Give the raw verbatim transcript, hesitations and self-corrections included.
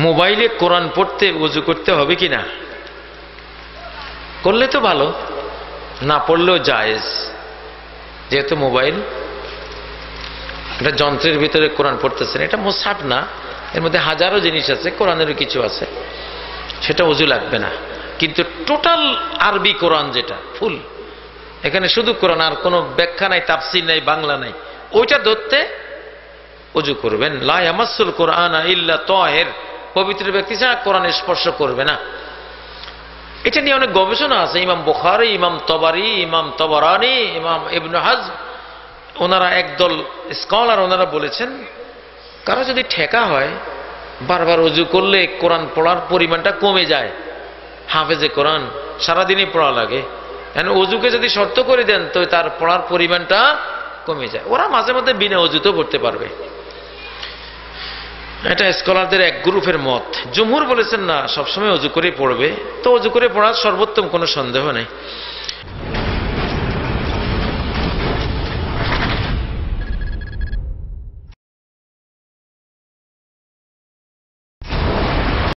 মোবাইলে কোরআন পড়তে ওযু করতে হবে কি না? করলে তো ভালো, না পড়লেও জায়েজ, যেহেতু মোবাইল এটা যন্ত্রের ভিতরে কোরআন পড়তেছেন, এটা মুসহাফ না, এর মধ্যে হাজারো জিনিস আছে, কোরআনেরও কিছু আছে, সেটা ওযু লাগবে না। কিন্তু টোটাল আরবি কোরআন যেটা ফুল, এখানে শুধু কোরআন, আর কোনো ব্যাখ্যা নাই, তাফসীর নাই, বাংলা নাই, ওইটা ধরতে ওযু করবেন। লা ইয়ামাসসুল কুরআনা ইল্লা তাহির, পবিত্র ব্যক্তি ছাড়া কোরআন স্পর্শ করবে না। এটা নিয়ে অনেক গবেষণা আছে, ইমাম বুখারী, ইমাম তবারি, ইমাম তবরানি, ইমাম ইবনে হাজম, ওনারা একদল স্কলার ওনারা বলেছেন কারো যদি ঠেকা হয় বারবার ওযু করলে কোরআন পড়ার পরিমাণটা কমে যায়। হাফেজে কোরআন সারাদিনই পড়া লাগে, এখন ওযুকে যদি শর্ত করে দেন তো তার পড়ার পরিমাণটা কমে যায়। ওরা মাঝে মধ্যে বিনা ওযুতেও পড়তে পারবে, এটা স্কলারদের এক গ্রুপের মত। জুমহুর বলেছেন না, সবসময় ওযু করে পড়বে, তো ওযু করে পড়ার সর্বোত্তম কোনো সন্দেহ নেই।